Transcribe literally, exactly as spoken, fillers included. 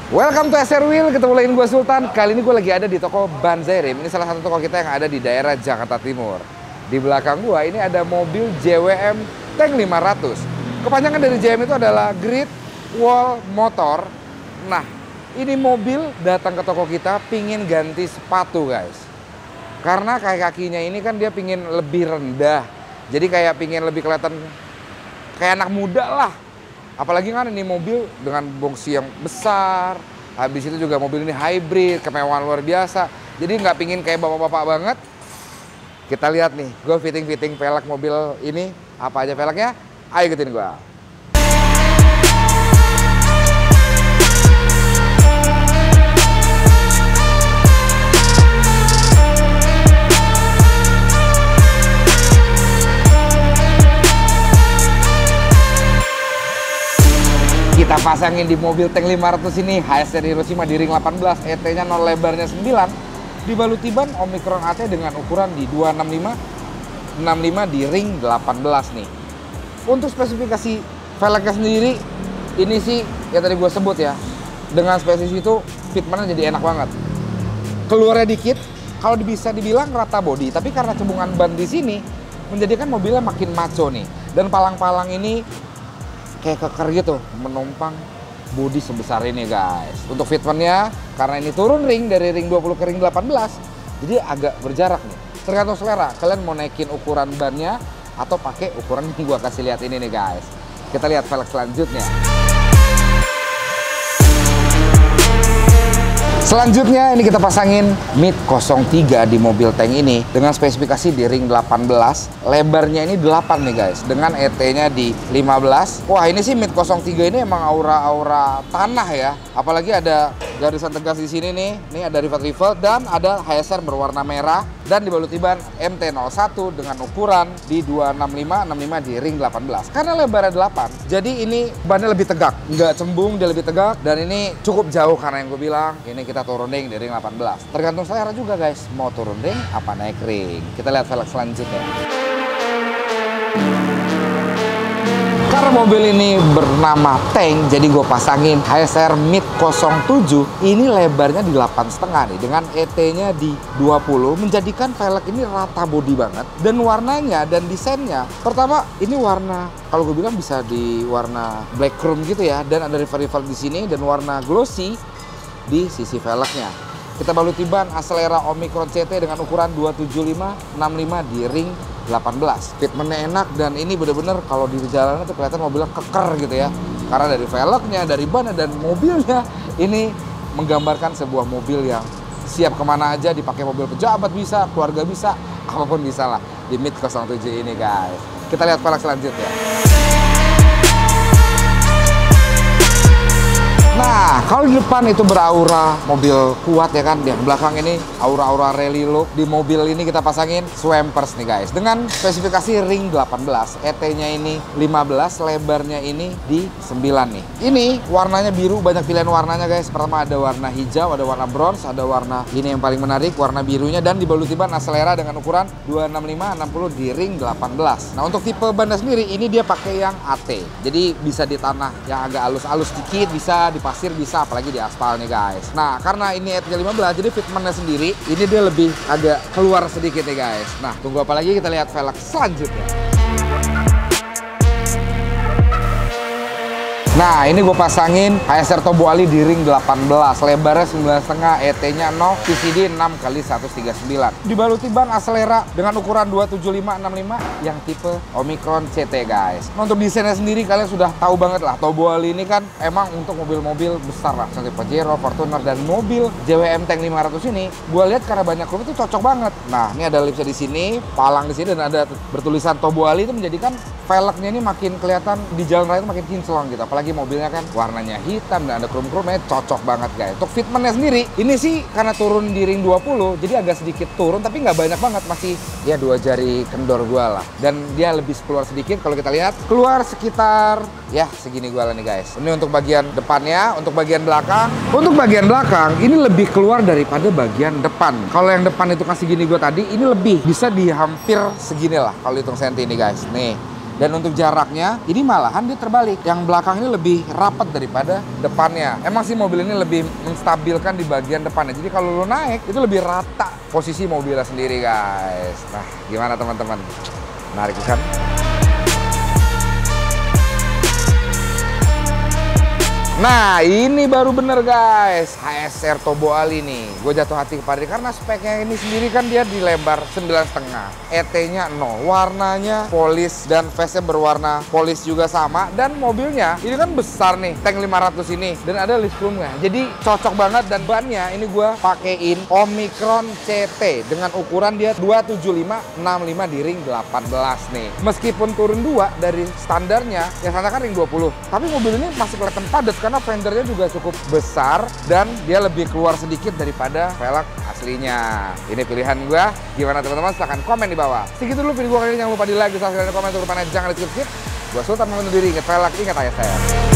Welcome to S R Wheel, ketemu lagi gue Sultan. Kali ini gue lagi ada di toko Ban Zairim. Ini salah satu toko kita yang ada di daerah Jakarta Timur. Di belakang gue ini ada mobil J W M Tank lima ratus. Kepanjangan dari J W M itu adalah Great Wall Motor. Nah, ini mobil datang ke toko kita pingin ganti sepatu guys. Karena kaki-kakinya ini kan dia pingin lebih rendah. Jadi kayak pingin lebih kelihatan kayak anak muda lah. Apalagi kan ini mobil dengan boxy yang besar. Habis itu juga mobil ini hybrid, kemewahan luar biasa. Jadi nggak pingin kayak bapak-bapak banget. Kita lihat nih, gue fitting-fitting velg mobil ini. Apa aja velgnya? Ayo ikutin gue. Kita pasangin di mobil Tank lima ratus ini H S R Hiroshima di ring delapan belas, E T-nya nol, lebarnya sembilan, dibaluti ban Omicron A T dengan ukuran di dua enam lima enam lima di ring delapan belas nih. Untuk spesifikasi velgnya sendiri, ini sih ya tadi gue sebut ya, dengan spesifikasi itu fitmentnya jadi enak banget. Keluarnya dikit, kalau bisa dibilang rata body, tapi karena cembungan ban di sini menjadikan mobilnya makin maco nih. Dan palang-palang ini kayak keker gitu, menumpang bodi sebesar ini guys. Untuk fitmentnya, karena ini turun ring dari ring dua puluh ke ring delapan belas, jadi agak berjarak nih. Tergantung selera, kalian mau naikin ukuran bannya atau pakai ukuran yang gua kasih lihat ini nih guys. Kita lihat velg selanjutnya. Selanjutnya ini kita pasangin mid nol tiga di mobil tank ini dengan spesifikasi di ring delapan belas, lebarnya ini delapan nih guys, dengan E T-nya di lima belas. Wah, ini sih mid nol tiga ini emang aura-aura tanah ya. Apalagi ada garisan tegas di sini nih. Ini ada rivet-rivet dan ada H S R berwarna merah dan dibaluti ban M T nol satu dengan ukuran di dua enam lima enam lima di ring delapan belas. Karena lebarnya delapan, jadi ini bannya lebih tegak, nggak cembung, dia lebih tegak, dan ini cukup jauh karena yang gue bilang ini kita turun ring di ring delapan belas. Tergantung selera juga guys, mau turun ring apa naik ring. Kita lihat velg selanjutnya. Karena mobil ini bernama Tank, jadi gue pasangin H S R mid nol tujuh. Ini lebarnya di delapan koma lima nih, dengan E T-nya di dua puluh, menjadikan velg ini rata body banget. Dan warnanya dan desainnya, pertama ini warna, kalau gue bilang bisa di warna black chrome gitu ya, dan ada rivet-rivet di sini dan warna glossy di sisi velgnya. Kita baluti ban Acelera Omicron C T dengan ukuran dua tujuh lima enam lima di ring delapan belas. Fitmentnya enak dan ini bener-bener kalau di jalanan tuh kelihatan mobilnya keker gitu ya. Karena dari velgnya, dari bannya dan mobilnya ini menggambarkan sebuah mobil yang siap kemana aja, dipakai mobil pejabat bisa, keluarga bisa, apapun bisa lah di mid nol tujuh ini guys. Kita lihat velg selanjutnya. Nah, kalau di depan itu beraura mobil kuat ya kan, di belakang ini aura-aura rally look. Di mobil ini kita pasangin swampers nih guys, dengan spesifikasi ring delapan belas, E T-nya ini lima belas, lebarnya ini di sembilan nih. Ini warnanya biru, banyak pilihan warnanya guys. Pertama ada warna hijau, ada warna bronze, ada warna ini yang paling menarik, warna birunya, dan dibaluti ban Acelera dengan ukuran dua enam lima enam puluh di ring delapan belas. Nah, untuk tipe bannya sendiri ini dia pakai yang A T, jadi bisa di tanah yang agak halus-halus dikit, bisa di pasir bisa, apalagi di aspal nih guys. Nah, karena ini E T-nya lima belas, jadi fitmentnya sendiri ini dia lebih agak keluar sedikit nih guys. Nah, tunggu apa lagi, kita lihat velg selanjutnya. Nah, ini gue pasangin H S R Tobo Ali di ring delapan belas, lebarnya sembilan koma lima, E T-nya nol, C C D enam kali seratus tiga puluh sembilan. Dibaluti ban Acelera dengan ukuran dua tujuh lima enam lima yang tipe Omicron C T guys. Nah, untuk desainnya sendiri kalian sudah tahu banget lah, Tobo Ali ini kan emang untuk mobil-mobil besar lah, seperti Pajero, Fortuner, dan mobil J W M Tank lima ratus ini gue lihat karena banyak chrome itu cocok banget. Nah, ini ada lipsnya di sini, palang di sini, dan ada bertulisan Tobo Ali, itu menjadikan velgnya ini makin kelihatan di jalan raya itu makin kinclong gitu. Apalagi mobilnya kan warnanya hitam dan ada chrome-chrome, cocok banget guys. Untuk fitmentnya sendiri, ini sih karena turun di ring dua puluh, jadi agak sedikit turun, tapi nggak banyak banget, masih ya dua jari kendor gua lah. Dan dia lebih keluar sedikit, kalau kita lihat keluar sekitar ya segini gua lah nih guys. Ini untuk bagian depannya. Untuk bagian belakang, untuk bagian belakang ini lebih keluar daripada bagian depan. Kalau yang depan itu kan segini gua tadi, ini lebih bisa di hampir segini lah kalau hitung senti ini guys. Nih, Dan untuk jaraknya, ini malahan dia terbalik. Yang belakang ini lebih rapat daripada depannya. Emang sih mobil ini lebih menstabilkan di bagian depannya. Jadi kalau lo naik, itu lebih rata posisi mobilnya sendiri, guys. Nah, gimana teman-teman? Menarik kan? Nah, ini baru bener guys, H S R Turbo Ali nih. Gue jatuh hati kepada dia karena speknya ini sendiri kan dia di lebar sembilan koma lima, E T-nya nol, warnanya polis dan face-nya berwarna polis juga sama. Dan mobilnya ini kan besar nih, tank lima ratus ini, dan ada lift room-nya. Jadi cocok banget, dan bannya ini gue pakein Omicron C T dengan ukuran dia dua tujuh lima enam lima di ring delapan belas nih. Meskipun turun dua dari standarnya, yang standar kan ring dua puluh, tapi mobil ini masih kelihatan padat karena fendernya juga cukup besar dan dia lebih keluar sedikit daripada velg aslinya. Ini pilihan gua. Gimana teman-teman? Silahkan komen di bawah. Segitu dulu video gua kali ini. Jangan lupa di like, di subscribe, dan komen. Untuk jangan di skip-skip. Gua Sultan undur diri. Ingat velg, ingat ayah saya.